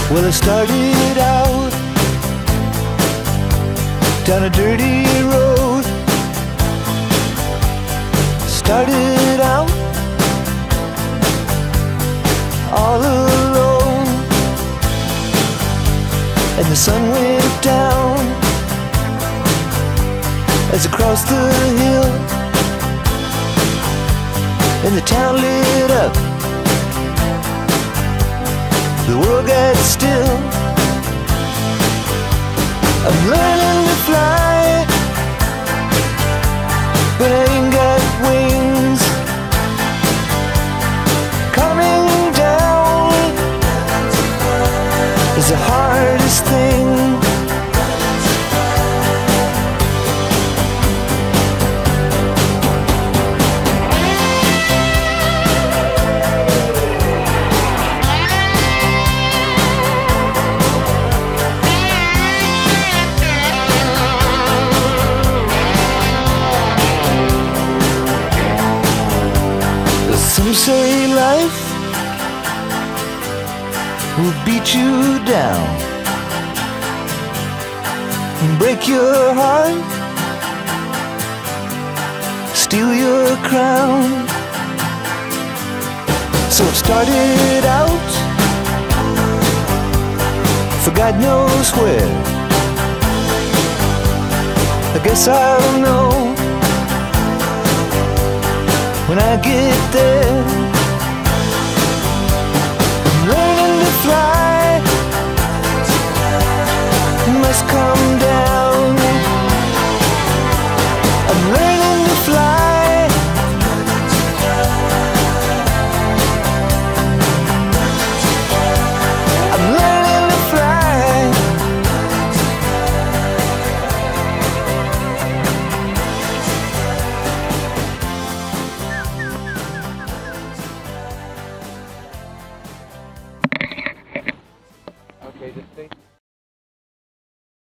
Well, I started out down a dirty road. Started out all alone, and the sun went down as I crossed the hill, and the town lit up. The world got still. I'm learning to fly, but I ain't got wings. Coming down is the hardest thing. Some say life will beat you down and break your heart, steal your crown. So I've started out for God knows where. I guess I'll know when I get there. I'm learning to fly, must come down.